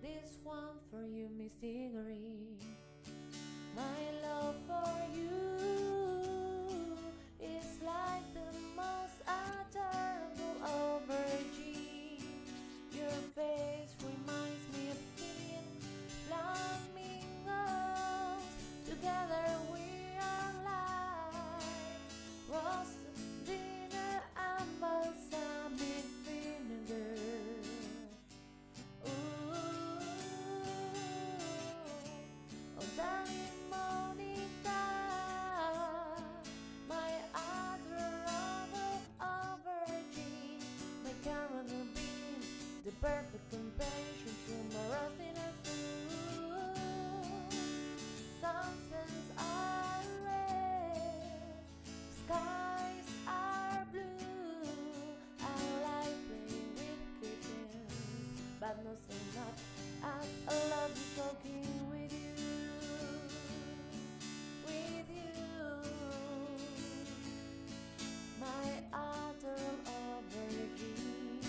This one for you, Miss Diggory. My love for you is like the most adorable aubergine. Your face reminds me of teen flamingos. Together we are like roast dinner and balsamic vinegar. Darling Monica, my adorable aubergine, my caramel bean, the perfect companion to my roasting food. Sunsets are red, skies are blue. I like playing with kittens, but not so much as I love you talking with you. My adorable aubergine,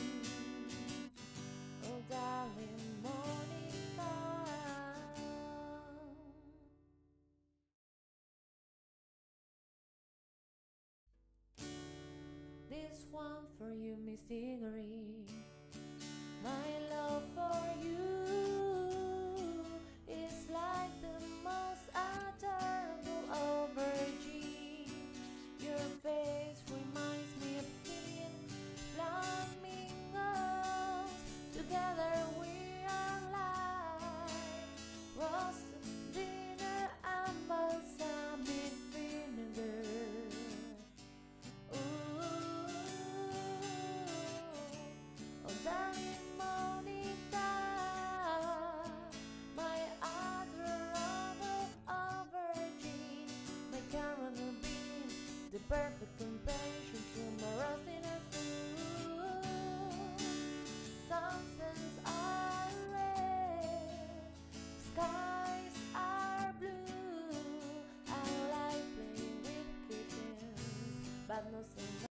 oh darling Monica. This one for you, Miss Diggory. My love for you is like the most adorable aubergine. Your face reminds me of teen flamingos. Together we are like roast dinner and balsamic vinegar. Oh darling Monica, my adorable aubergine, my caramel bean, the perfect